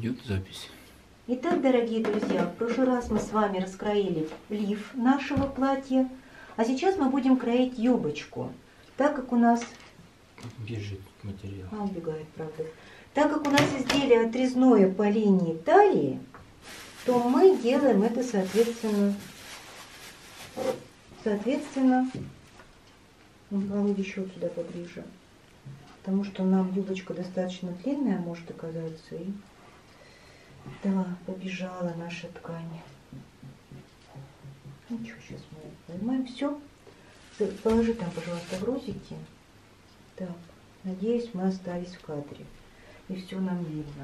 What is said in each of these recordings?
Идет запись. Итак, дорогие друзья, в прошлый раз мы с вами раскроили лиф нашего платья, а сейчас мы будем кроить юбочку, так как у нас... Бежит материал. Убегает, правда. Так как у нас изделие отрезное по линии талии, то мы делаем это соответственно, голову еще вот сюда поближе, потому что нам юбочка достаточно длинная может оказаться. И да, побежала наша ткань. Ничего, сейчас мы поймаем. Все. Положи там, пожалуйста, грузики. Так, надеюсь, мы остались в кадре. И все нам видно.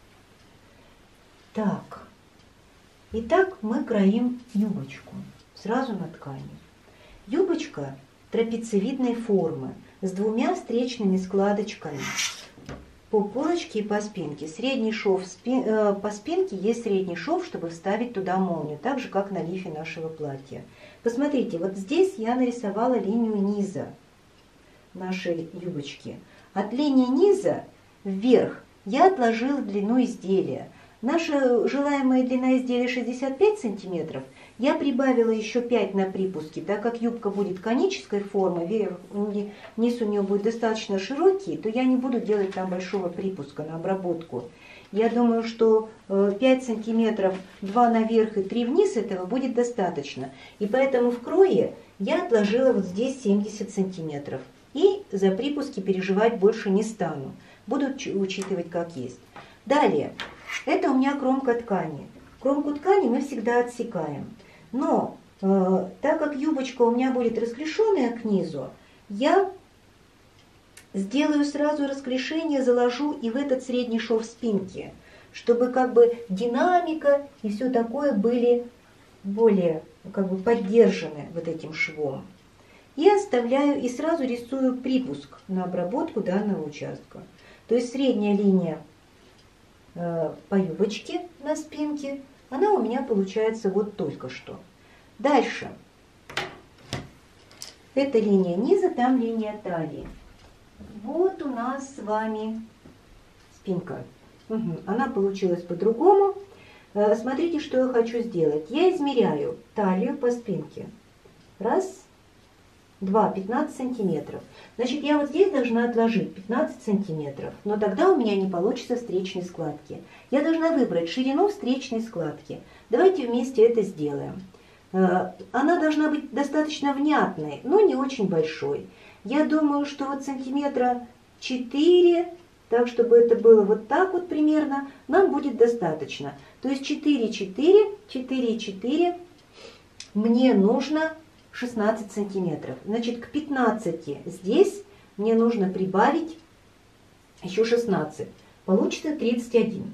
Так. Итак, мы кроим юбочку. Сразу на ткани. Юбочка трапециевидной формы с двумя встречными складочками по полочке и по спинке. Средний шов по спинке есть средний шов, чтобы вставить туда молнию, так же, как на лифе нашего платья. Посмотрите, вот здесь я нарисовала линию низа нашей юбочки. От линии низа вверх я отложила длину изделия. Наша желаемая длина изделия 65 сантиметров. Я прибавила еще 5 на припуске, так как юбка будет конической формы, низ у нее будет достаточно широкий, то я не буду делать там большого припуска на обработку. Я думаю, что 5 сантиметров 2 наверх и 3 вниз этого будет достаточно. И поэтому в крое я отложила вот здесь 70 сантиметров. И за припуски переживать больше не стану. Буду учитывать как есть. Далее, это у меня кромка ткани. Кромку ткани мы всегда отсекаем. Но так как юбочка у меня будет расклешенная к низу, я сделаю сразу расклешение, заложу и в этот средний шов спинки, чтобы как бы динамика и все такое были более как бы поддержаны вот этим швом. И оставляю, и сразу рисую припуск на обработку данного участка. То есть средняя линия по юбочке на спинке, она у меня получается вот только что. Дальше. Это линия низа, там линия талии. Вот у нас с вами спинка. Она получилась по-другому. Смотрите, что я хочу сделать. Я измеряю талию по спинке. Раз, два, 15 сантиметров. Значит, я вот здесь должна отложить 15 сантиметров, но тогда у меня не получится встречной складки. Я должна выбрать ширину встречной складки. Давайте вместе это сделаем. Она должна быть достаточно внятной, но не очень большой. Я думаю, что вот сантиметра 4, так, чтобы это было вот так вот примерно, нам будет достаточно. То есть 4, 4, 4, 4 мне нужно 16 сантиметров. Значит, к 15 здесь мне нужно прибавить еще 16. Получится 31.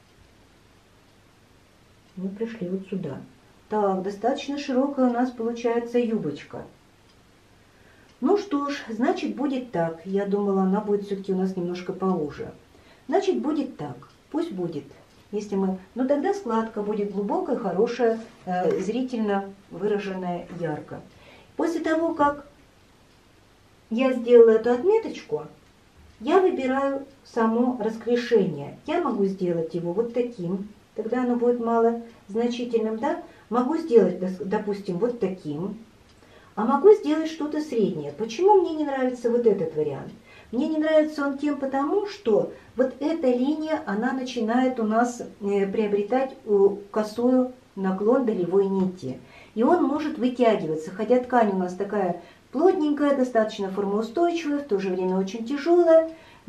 Мы пришли вот сюда. Так, достаточно широкая у нас получается юбочка. Ну что ж, значит, будет так. Я думала, она будет все-таки у нас немножко поуже. Значит, будет так. Пусть будет. Если мы... Но тогда складка будет глубокая, хорошая, зрительно выраженная, ярко. После того, как я сделала эту отметочку, я выбираю само расклешение. Я могу сделать его вот таким, тогда оно будет малозначительным, да? Могу сделать, допустим, вот таким, а могу сделать что-то среднее. Почему мне не нравится вот этот вариант? Мне не нравится он тем, потому что вот эта линия, она начинает у нас приобретать косую наклон долевой нити. И он может вытягиваться, хотя ткань у нас такая плотненькая, достаточно формоустойчивая, в то же время очень тяжелая.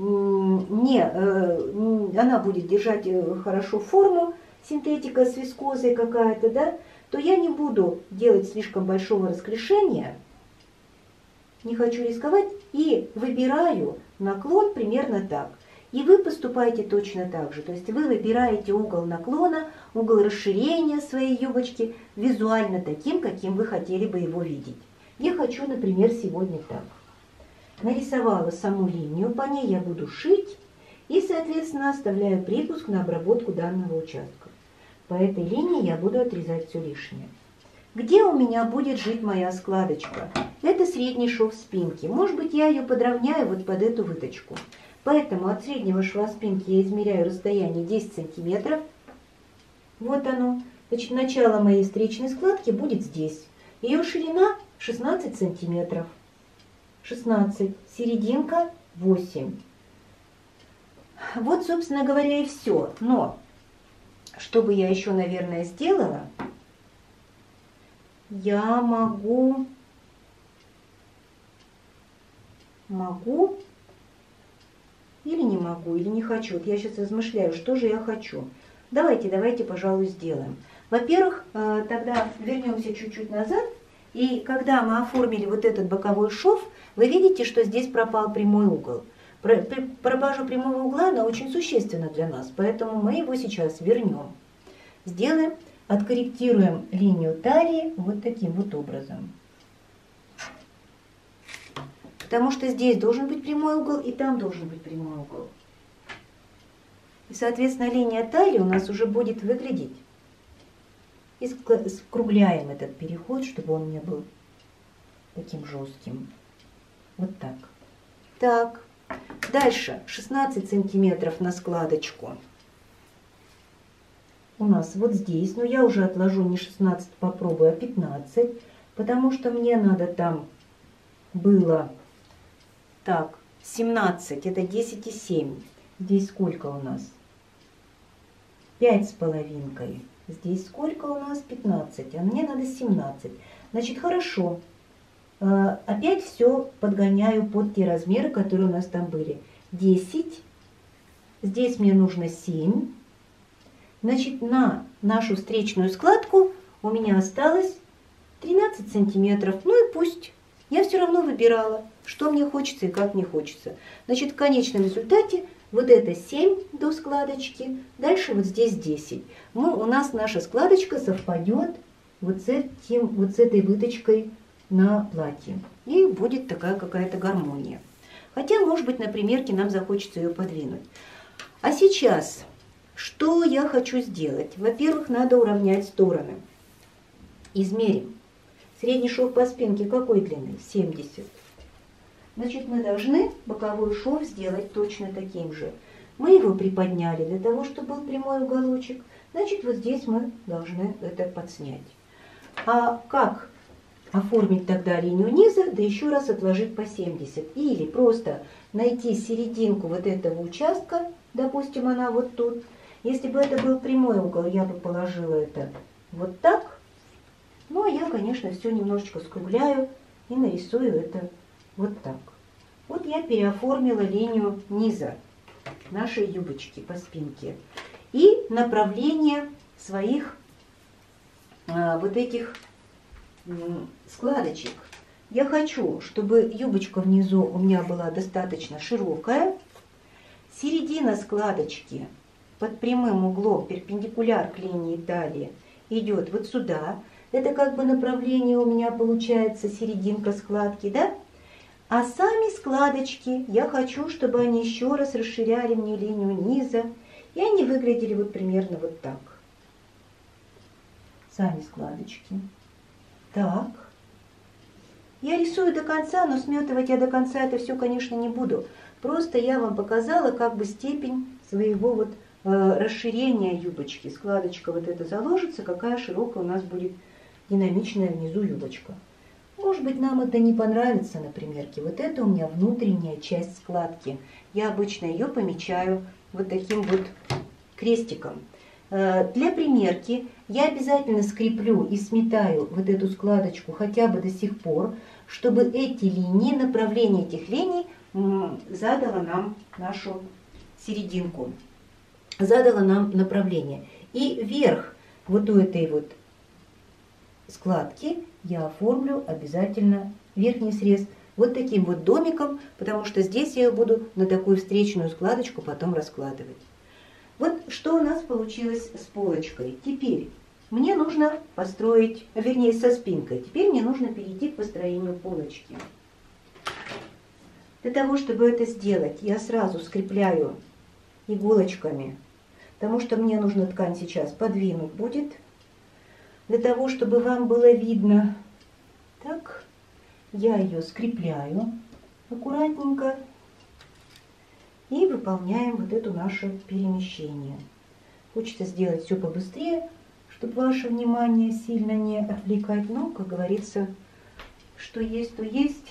Она будет держать хорошо форму, синтетика с вискозой какая-то, да, то я не буду делать слишком большого расклешения, не хочу рисковать, и выбираю наклон примерно так. И вы поступаете точно так же. То есть вы выбираете угол наклона, угол расширения своей юбочки визуально таким, каким вы хотели бы его видеть. Я хочу, например, сегодня так. Нарисовала саму линию, по ней я буду шить и, соответственно, оставляю припуск на обработку данного участка. По этой линии я буду отрезать все лишнее. Где у меня будет жить моя складочка? Это средний шов спинки. Может быть, я ее подровняю вот под эту выточку. Поэтому от среднего шва спинки я измеряю расстояние 10 сантиметров. Вот оно. Значит, начало моей встречной складки будет здесь. Ее ширина 16 сантиметров. 16. Серединка 8. Вот, собственно говоря, и все. Но, что бы я еще, наверное, сделала, я могу или не могу, или не хочу. Вот я сейчас размышляю, что же я хочу. Давайте, пожалуй, сделаем. Во-первых, тогда вернемся чуть-чуть назад. И когда мы оформили вот этот боковой шов, вы видите, что здесь пропал прямой угол. Пропажа прямого угла, она очень существенна для нас, поэтому мы его сейчас вернем. Сделаем, откорректируем линию талии вот таким вот образом. Потому что здесь должен быть прямой угол, и там должен быть прямой угол. И, соответственно, линия талии у нас уже будет выглядеть. И скругляем этот переход, чтобы он не был таким жестким. Вот так. Так. Дальше 16 сантиметров на складочку. У нас вот здесь, но я уже отложу не 16, попробую, а 15, потому что мне надо там было, так, 17, это 10,7. Здесь сколько у нас? 5,5. Здесь сколько у нас? 15, а мне надо 17. Значит, хорошо. Опять все подгоняю под те размеры, которые у нас там были. 10. Здесь мне нужно 7. Значит, на нашу встречную складку у меня осталось 13 сантиметров. Ну и пусть. Я все равно выбирала, что мне хочется и как мне хочется. Значит, в конечном результате вот это 7 до складочки, дальше вот здесь 10. У нас наша складочка совпадет вот с этой выточкой на платье. И будет такая какая-то гармония. Хотя, может быть, на примерке нам захочется ее подвинуть. А сейчас, что я хочу сделать? Во-первых, надо уравнять стороны. Измерим. Средний шов по спинке какой длины? 70. Значит, мы должны боковой шов сделать точно таким же. Мы его приподняли для того, чтобы был прямой уголочек. Значит, вот здесь мы должны это подснять. А как оформить тогда линию низа, да еще раз отложить по 70. Или просто найти серединку вот этого участка, допустим, она вот тут. Если бы это был прямой угол, я бы положила это вот так. Ну, а я, конечно, все немножечко скругляю и нарисую это вот так. Вот я переоформила линию низа нашей юбочки по спинке. И направление своих вот этих складочек. Я хочу, чтобы юбочка внизу у меня была достаточно широкая. Середина складочки под прямым углом, перпендикуляр к линии талии, идет вот сюда. Это как бы направление у меня получается, серединка складки, да? А сами складочки, я хочу, чтобы они еще раз расширяли мне линию низа, и они выглядели вот примерно вот так. Сами складочки. Так. Я рисую до конца, но сметывать я до конца это все, конечно, не буду. Просто я вам показала как бы степень своего вот расширения юбочки. Складочка вот эта заложится, какая широкая у нас будет динамичная внизу юбочка. Может быть, нам это не понравится на примерке. Вот это у меня внутренняя часть складки. Я обычно ее помечаю вот таким вот крестиком. Для примерки я обязательно скреплю и сметаю вот эту складочку хотя бы до сих пор, чтобы эти линии, направление этих линий задало нам нашу серединку, задало нам направление. И вверх вот у этой вот складки я оформлю обязательно верхний срез вот таким вот домиком, потому что здесь я буду на такую встречную складочку потом раскладывать. Вот что у нас получилось с полочкой. Теперь мне нужно построить, вернее со спинкой, теперь мне нужно перейти к построению полочки. Для того, чтобы это сделать, я сразу скрепляю иголочками, потому что мне нужно ткань сейчас подвинуть будет. Для того, чтобы вам было видно, так, я ее скрепляю аккуратненько. И выполняем вот это наше перемещение. Хочется сделать все побыстрее, чтобы ваше внимание сильно не отвлекать. Но, как говорится, что есть, то есть.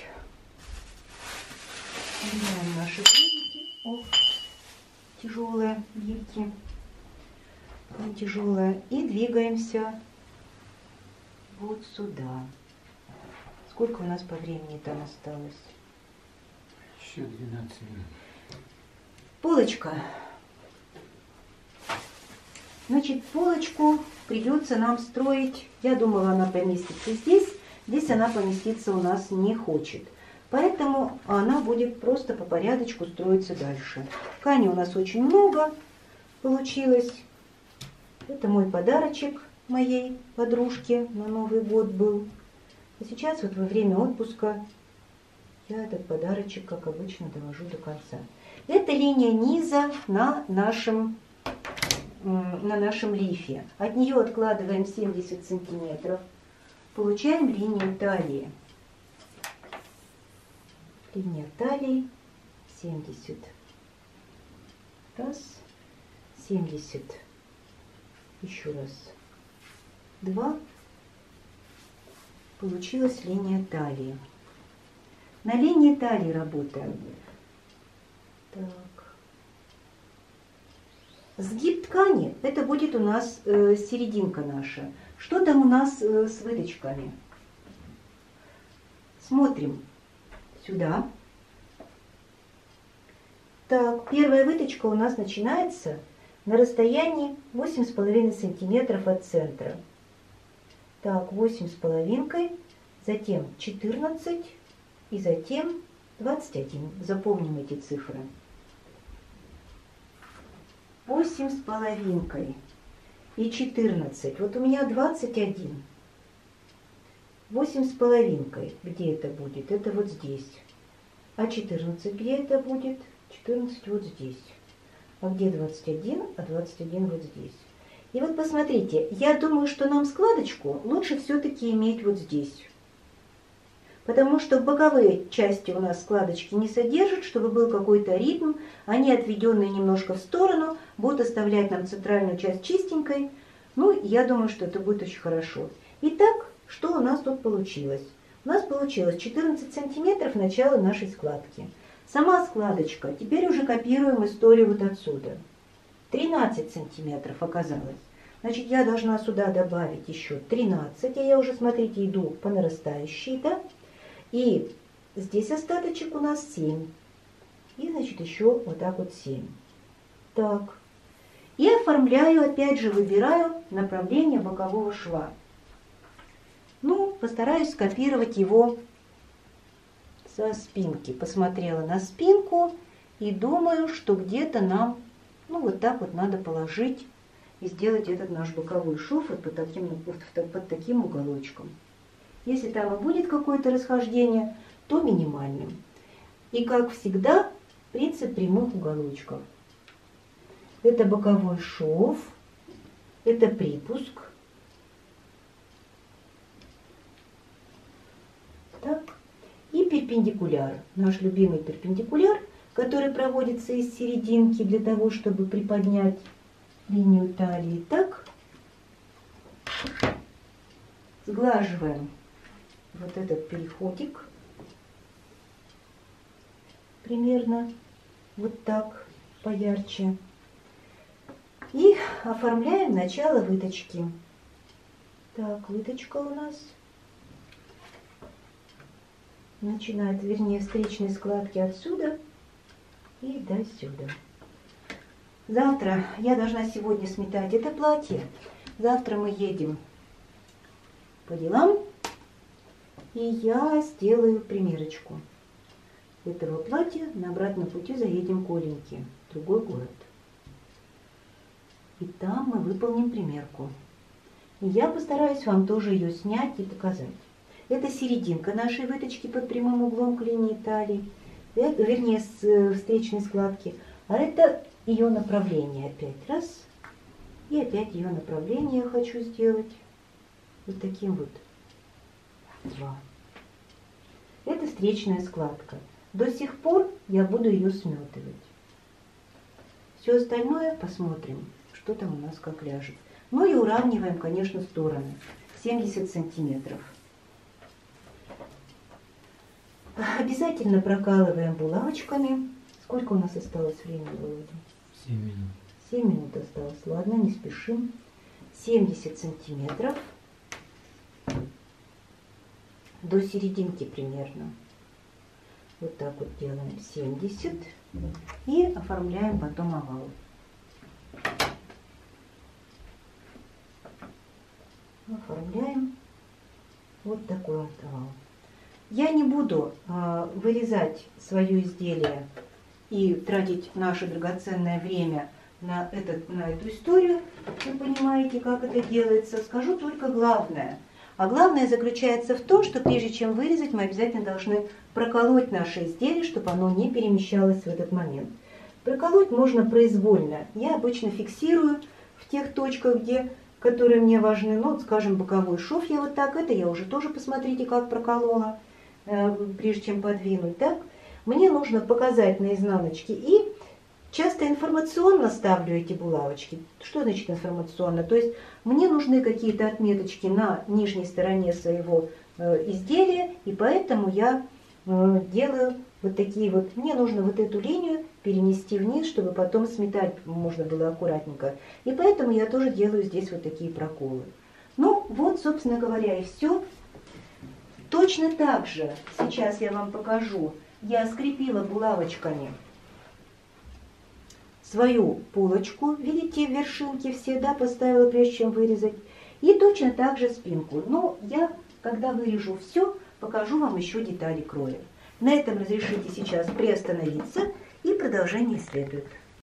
Убираем наши гвоздики. Ох, тяжелые гирьки. Тяжелая. И двигаемся вот сюда. Сколько у нас по времени там осталось? Еще 12 минут. Полочка. Значит, полочку придется нам строить. Я думала, она поместится здесь. Здесь она поместиться у нас не хочет. Поэтому она будет просто по порядочку строиться дальше. Ткани у нас очень много получилось. Это мой подарочек моей подружке на Новый год был. И сейчас вот во время отпуска я этот подарочек, как обычно, довожу до конца. Это линия низа на нашем лифе. От нее откладываем 70 сантиметров. Получаем линию талии. Линия талии 70. Раз. 70. Еще раз. 2. Получилась линия талии. На линии талии работаем. Так. Сгиб ткани, это будет у нас серединка наша. Что там у нас с выточками? Смотрим сюда. Так, первая выточка у нас начинается на расстоянии 8,5 сантиметров от центра. Так, 8,5, затем 14 и затем 21. Запомним эти цифры. 8,5 и 14. Вот у меня 21. 8,5. Где это будет? Это вот здесь. А 14 где это будет? 14 вот здесь. А где 21? А 21 вот здесь. И вот посмотрите, я думаю, что нам складочку лучше все-таки иметь вот здесь. Потому что боковые части у нас складочки не содержат, чтобы был какой-то ритм. Они, отведенные немножко в сторону, будут оставлять нам центральную часть чистенькой. Ну, я думаю, что это будет очень хорошо. Итак, что у нас тут получилось? У нас получилось 14 сантиметров начала нашей складки. Сама складочка, теперь уже копируем историю вот отсюда. 13 сантиметров оказалось. Значит, я должна сюда добавить еще 13, а я уже, смотрите, иду по нарастающей, да? И здесь остаточек у нас 7. И, значит, еще вот так вот 7. Так. И оформляю, опять же, выбираю направление бокового шва. Ну, постараюсь скопировать его со спинки. Посмотрела на спинку и думаю, что где-то нам, ну, вот так вот надо положить и сделать этот наш боковой шов вот под таким уголочком. Если там и будет какое-то расхождение, то минимальным. И, как всегда, принцип прямых уголочков. Это боковой шов, это припуск. Так. И перпендикуляр. Наш любимый перпендикуляр, который проводится из серединки для того, чтобы приподнять линию талии. Так. Сглаживаем вот этот переходик. Примерно вот так, поярче. И оформляем начало выточки. Так, выточка у нас начинает, вернее, встречные складки отсюда и до сюда. Завтра, я должна сегодня сметать это платье. Завтра мы едем по делам, и я сделаю примерочку этого платья. На обратном пути заедем к Оленьке, в другой город. И там мы выполним примерку. И я постараюсь вам тоже ее снять и показать. Это серединка нашей выточки под прямым углом к линии талии, вернее, с встречной складки. А это ее направление опять. Раз. И опять ее направление я хочу сделать вот таким вот. 2. Это встречная складка. До сих пор я буду ее сметывать. Все остальное посмотрим, что там у нас как ляжет. Ну и уравниваем, конечно, стороны. 70 сантиметров. Обязательно прокалываем булавочками. Сколько у нас осталось времени, Володя? 7 минут. 7 минут осталось. Ладно, не спешим. 70 сантиметров. До серединки примерно. Вот так вот делаем 70. И оформляем потом овал. Оформляем вот такой вот овал. Я не буду вырезать свое изделие и тратить наше драгоценное время на эту историю. Вы понимаете, как это делается. Скажу только главное. А главное заключается в том, что прежде чем вырезать, мы обязательно должны проколоть наше изделие, чтобы оно не перемещалось в этот момент. Проколоть можно произвольно. Я обычно фиксирую в тех точках, которые мне важны. Ну, скажем, боковой шов я вот так. Это я уже тоже, посмотрите, как проколола, прежде чем подвинуть. Так? Мне нужно показать на изнаночке и часто информационно ставлю эти булавочки. Что значит информационно? То есть мне нужны какие-то отметочки на нижней стороне своего изделия, и поэтому я делаю вот такие вот. Мне нужно вот эту линию перенести вниз, чтобы потом сметать можно было аккуратненько. И поэтому я тоже делаю здесь вот такие проколы. Ну вот, собственно говоря, и все. Точно так же, сейчас я вам покажу, я скрепила булавочками свою полочку, видите, вершинки все, да, поставила, прежде чем вырезать. И точно так же спинку. Но я, когда вырежу все, покажу вам еще детали кроя. На этом разрешите сейчас приостановиться, и продолжение следует.